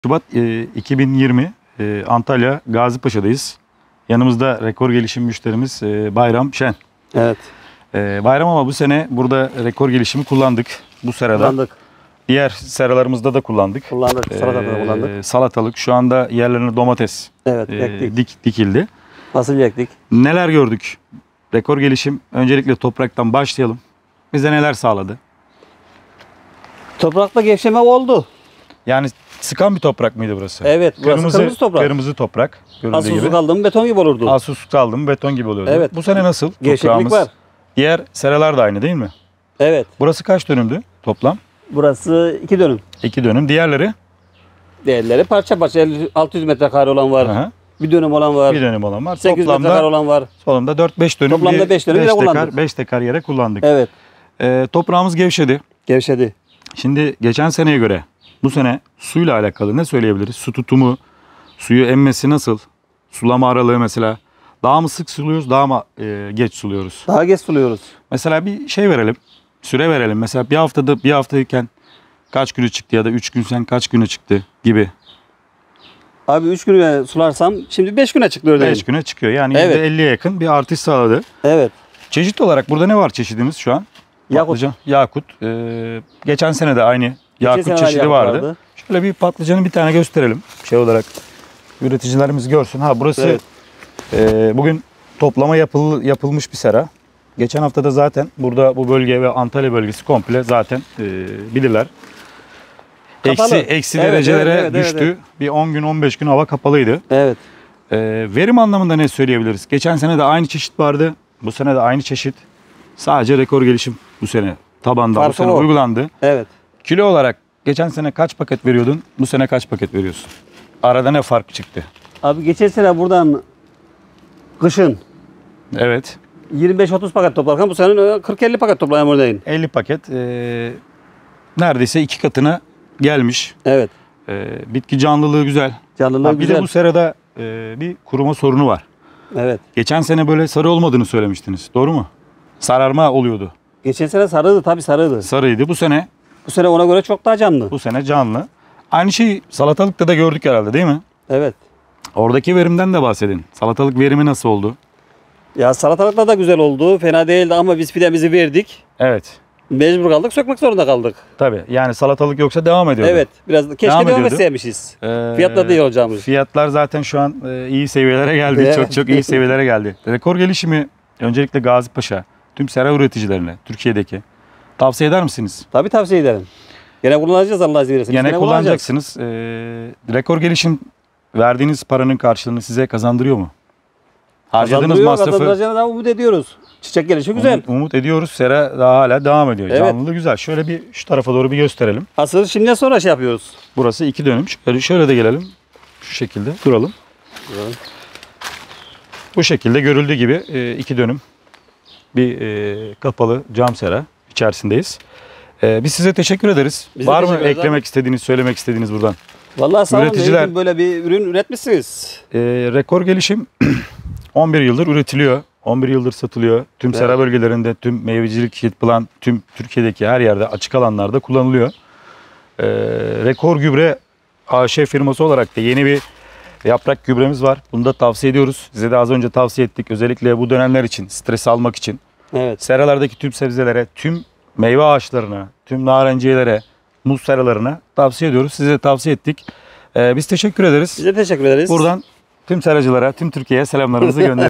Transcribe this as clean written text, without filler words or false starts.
Şubat 2020 Antalya Gazipaşa'dayız. Yanımızda rekor gelişim müşterimiz Bayram Şen. Evet. Bayram ama bu sene burada rekor gelişimi kullandık bu serada. Kullandık. Diğer seralarımızda da kullandık. Salatalık da kullandık. Salatalık, şu anda yerlerine domates Evet, ektik. dikildi. Fasulye ektik. Neler gördük? Rekor gelişim, öncelikle topraktan başlayalım. Bize neler sağladı? Toprakta gevşeme oldu. Yani sıkan bir toprak mıydı burası? Evet, burası kırmızı toprak. Kırmızı toprak. Az susuz kaldı mı beton gibi olurdu. Az susuz kaldı mı beton gibi oluyordu. Evet. Bu sene nasıl? Gevşeklik Toprağımız, var. diğer seralar da aynı değil mi? Evet. Burası kaç dönümdü toplam? Burası 2 dönüm. 2 dönüm. Diğerleri? Değerleri parça parça 600 metrekare olan var. Aha. Bir dönüm olan var. Bir dönüm olan var. 800 metrekare olan var. Sonunda 4-5 dönüm. Toplamda 5 dönüm yere kullandık. 5 tekar yere kullandık. Evet. Toprağımız gevşedi. Gevşedi. Şimdi geçen seneye göre bu sene suyla alakalı ne söyleyebiliriz? Su tutumu, suyu emmesi nasıl? Sulama aralığı mesela. Daha mı sık suluyoruz, daha mı geç suluyoruz? Daha geç suluyoruz. Mesela bir şey verelim, süre verelim. Mesela bir haftayken kaç günü çıktı ya da 3 gün sen kaç güne çıktı gibi. Abi 3 güne sularsam şimdi 5 güne çıktı örneğin. 5 güne çıkıyor. Yani Evet. %50'ye yakın bir artış sağladı. Evet. Çeşit olarak burada ne var çeşidimiz şu an? Yakut. Patlıcan, yakut. Geçen sene de aynı yakut sene çeşidi yakut vardı. vardı. Şöyle bir patlıcanı bir tane gösterelim. Şey olarak üreticilerimiz görsün. Ha burası Evet. bugün toplama yapılmış bir sera. Geçen hafta da zaten burada bu bölge ve Antalya bölgesi komple zaten bilirler. Kapalı. Eksi Evet, derecelere evet, düştü. evet. Bir 10 gün 15 gün hava kapalıydı. Evet. Verim anlamında ne söyleyebiliriz? Geçen sene de aynı çeşit vardı. Bu sene de aynı çeşit. Sadece rekor gelişim bu sene tabanda bu Farkı sene o. uygulandı. Evet. Kilo olarak geçen sene kaç paket veriyordun? Bu sene kaç paket veriyorsun? Arada ne fark çıktı? Abi geçen sene buradan kışın Evet. 25-30 paket toplarken bu sene 40-50 paket toplayan buradayım. 50 paket. Neredeyse 2 katına gelmiş. Evet. Bitki canlılığı güzel. Canlılığı Bir güzel. de bu serada bir kuruma sorunu var. Evet. Geçen sene böyle sarı olmadığını söylemiştiniz. Doğru mu? Sararma oluyordu. Geçen sene sarıydı, tabii sarıydı. Sarıydı. Bu sene Ona göre çok daha canlı. canlı. Aynı şeyi salatalıkta da gördük herhalde değil mi? Evet. Oradaki verimden de bahsedin. Salatalık verimi nasıl oldu? Ya salatalıklar da güzel oldu. Fena değildi ama biz fidemizi verdik. Evet. Mecbur kaldık, sökmek zorunda kaldık. Tabii. Yani salatalık yoksa devam ediyordu. Evet. Biraz keşke devam ediyordu. etseymişiz. Fiyatlar da iyi olacağımız. Fiyatlar zaten şu an iyi seviyelere geldi. Evet. Çok iyi seviyelere geldi. Rekor gelişimi öncelikle Gazipaşa, tüm sera üreticilerine, Türkiye'deki tavsiye eder misiniz? Tabii tavsiye ederim. Gene kullanacağız Allah izin verirse. Gene kullanacaksınız. Rekor gelişim verdiğiniz paranın karşılığını size kazandırıyor mu? Harcadığınız masrafı kazandıracağına da umut ediyoruz. Çiçek gelişi güzel. umut ediyoruz. Sera daha hala devam ediyor. Evet. Canlılığı güzel. Şöyle bir şu tarafa doğru bir gösterelim. Asıl şimdiden sonra şey yapıyoruz. Burası 2 dönüm. Şöyle de gelelim. Şu şekilde duralım. Evet. Bu şekilde görüldüğü gibi 2 dönüm bir kapalı cam sera içerisindeyiz. Biz size teşekkür ederiz. Biz de Var mı teşekkür ederiz eklemek istediğiniz, söylemek istediğiniz buradan? Vallahi sağ olun. Üreticiler- Böyle bir ürün üretmişsiniz. Rekor gelişim 11 yıldır üretiliyor. 11 yıldır satılıyor. Tüm sera bölgelerinde, tüm meyvecilik yapılan tüm Türkiye'deki her yerde açık alanlarda kullanılıyor. Rekor Gübre AŞ firması olarak da yeni bir yaprak gübremiz var. Bunu da tavsiye ediyoruz. Size de az önce tavsiye ettik. Özellikle bu dönemler için, stres almak için. Evet. Seralardaki tüm sebzelere, tüm meyve ağaçlarına, tüm narenciyelere, muz seralarına tavsiye ediyoruz. Size de tavsiye ettik. Biz teşekkür ederiz. Bize teşekkür ederiz. Buradan tüm seracılara, tüm Türkiye'ye selamlarımızı gönderiyoruz.